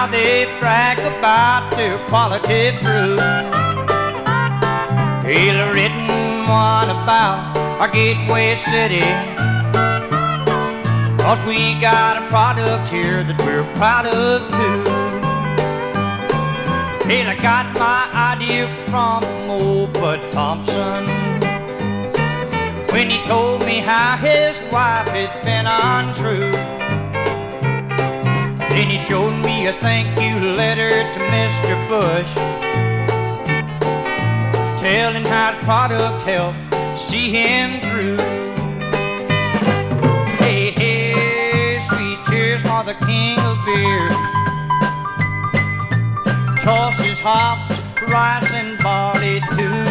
they brag about their quality fruit. He'll have written one about our Gateway City, 'cause we got a product here that we're proud of too. Well, I got my idea from old Bud Thompson when he told me how his wife had been untrue. Then he showed me a thank you letter to Mr. Bush, telling how the product helped see him through. Hey, hey, sweet cheers for the king of beers. Tosses, hops, rice, and barley too.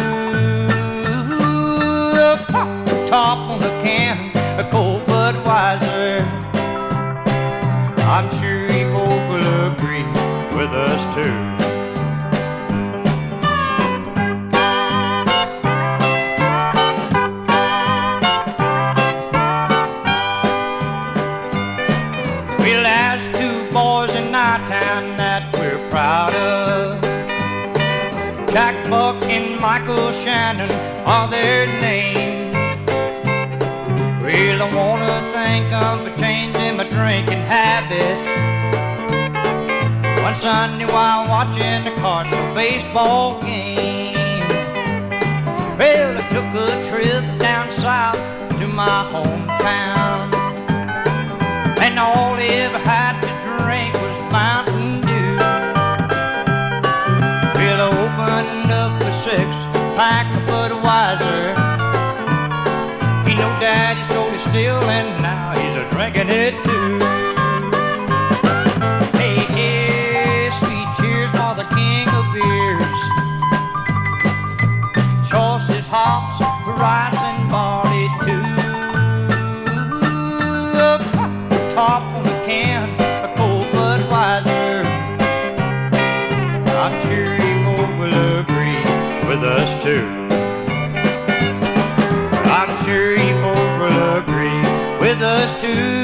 Pop the top on the can, a cold Budweiser. I'm sure you both will agree with us too. Well, as two boys in our town that we're proud of, Jack Buck and Michael Shannon are their names. Well, I wanna thank them for changing my drinking habits. One Sunday while watching the Cardinal baseball game, well, I took a trip down south to my hometown, and all I ever had to drink was Mountain Dew. Well, I opened up a six-pack of Budweiser. He know Daddy sold it still, and now he's a-drinking it too. Hey, hey, sweet cheers for the king of beers. Choices, hops, rice, and barley too. Top on the can, a cold Budweiser. I'm sure you both will agree with us too. I'm sure you both will agree with us too.